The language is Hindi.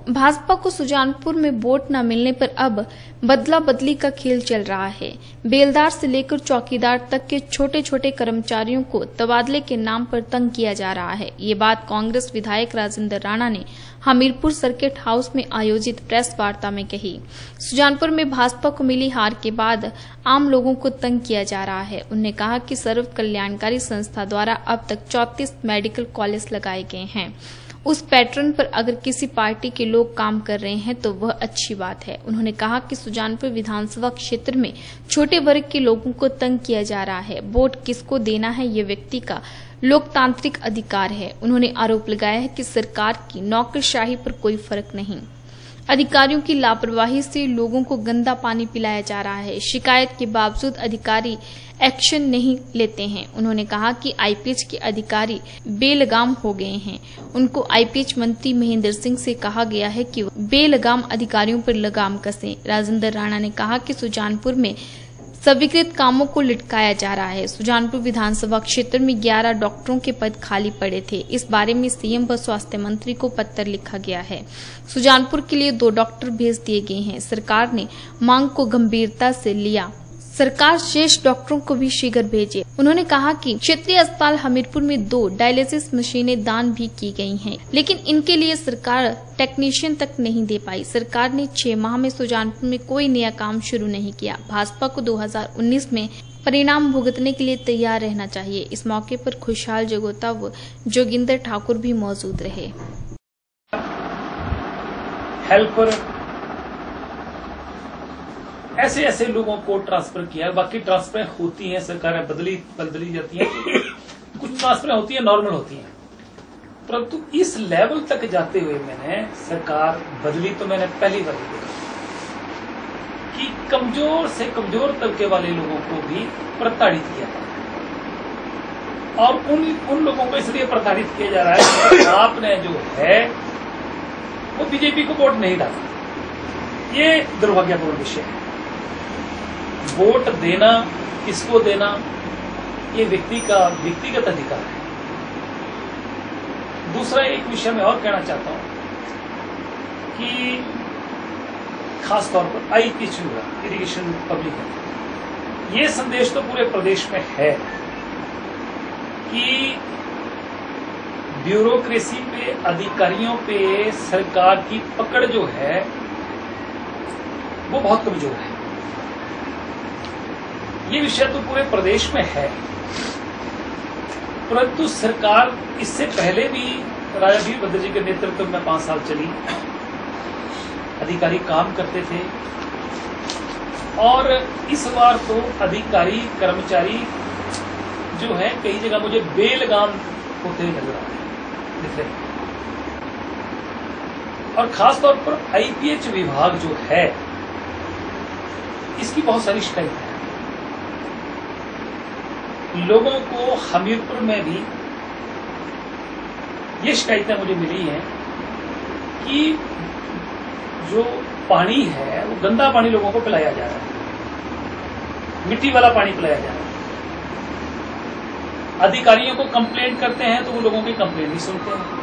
भाजपा को सुजानपुर में वोट न मिलने पर अब बदला बदली का खेल चल रहा है। बेलदार से लेकर चौकीदार तक के छोटे छोटे कर्मचारियों को तबादले के नाम पर तंग किया जा रहा है। ये बात कांग्रेस विधायक राजेंद्र राणा ने हमीरपुर सर्किट हाउस में आयोजित प्रेस वार्ता में कही। सुजानपुर में भाजपा को मिली हार के बाद आम लोगों को तंग किया जा रहा है। उन्होंने कहा कि सर्व कल्याणकारी संस्था द्वारा अब तक 34 मेडिकल कॉलेज लगाए गए हैं। उस पैटर्न पर अगर किसी पार्टी के लोग काम कर रहे हैं तो वह अच्छी बात है। उन्होंने कहा कि सुजानपुर विधानसभा क्षेत्र में छोटे वर्ग के लोगों को तंग किया जा रहा है। वोट किसको देना है ये व्यक्ति का लोकतांत्रिक अधिकार है। उन्होंने आरोप लगाया है कि सरकार की नौकरशाही पर कोई फर्क नहीं। अधिकारियों की लापरवाही से लोगों को गंदा पानी पिलाया जा रहा है। शिकायत के बावजूद अधिकारी एक्शन नहीं लेते हैं। उन्होंने कहा कि आईपीएच के अधिकारी बेलगाम हो गए हैं। उनको आईपीएच मंत्री महेंद्र सिंह से कहा गया है कि बेलगाम अधिकारियों पर लगाम कसें। राजेंद्र राणा ने कहा कि सुजानपुर में स्वीकृत कामों को लटकाया जा रहा है। सुजानपुर विधानसभा क्षेत्र में 11 डॉक्टरों के पद खाली पड़े थे। इस बारे में सीएम व स्वास्थ्य मंत्री को पत्र लिखा गया है। सुजानपुर के लिए 2 डॉक्टर भेज दिए गए हैं। सरकार ने मांग को गंभीरता से लिया। सरकार शेष डॉक्टरों को भी शीघ्र भेजे। उन्होंने कहा कि क्षेत्रीय अस्पताल हमीरपुर में 2 डायलिसिस मशीनें दान भी की गई हैं, लेकिन इनके लिए सरकार टेक्नीशियन तक नहीं दे पाई। सरकार ने 6 माह में सुजानपुर में कोई नया काम शुरू नहीं किया। भाजपा को 2019 में परिणाम भुगतने के लिए तैयार रहना चाहिए। इस मौके पर खुशहाल जगोता व जोगिंदर ठाकुर भी मौजूद रहे। हेल्पर ऐसे ऐसे लोगों को ट्रांसफर किया। बाकी ट्रांसफर होती हैं, सरकारें बदली जाती हैं, कुछ ट्रांसफर होती है नॉर्मल होती हैं, परंतु इस लेवल तक जाते हुए मैंने सरकार बदली तो मैंने पहली बार देखा कि कमजोर से कमजोर तबके वाले लोगों को भी प्रताड़ित किया और उन लोगों को इसलिए प्रताड़ित किया जा रहा है कि आपने जो है वो बीजेपी को वोट नहीं डाला। ये दुर्भाग्यपूर्ण विषय है। वोट देना किसको देना ये व्यक्ति का व्यक्तिगत अधिकार है। दूसरा एक विषय मैं और कहना चाहता हूं कि खास तौर पर आईपीएच इरिगेशन पब्लिक है, ये संदेश तो पूरे प्रदेश में है कि ब्यूरोक्रेसी पे, अधिकारियों पे सरकार की पकड़ जो है वो बहुत कमजोर है। ये विषय तो पूरे प्रदेश में है, परंतु सरकार इससे पहले भी राजा वीरभद्र जी के नेतृत्व में 5 साल चली। अधिकारी काम करते थे और इस बार तो अधिकारी कर्मचारी जो है कई जगह मुझे बेलगाम होते हुए नजर आ रहे दिख रहे। और खास तौर पर आईपीएच विभाग जो है इसकी बहुत सारी शिकायत है। लोगों को हमीरपुर में भी ये शिकायतें मुझे मिली हैं कि जो पानी है वो गंदा पानी लोगों को पिलाया जा रहा है, मिट्टी वाला पानी पिलाया जा रहा है। अधिकारियों को कंप्लेंट करते हैं तो वो लोगों की कंप्लेंट नहीं सुनते हैं।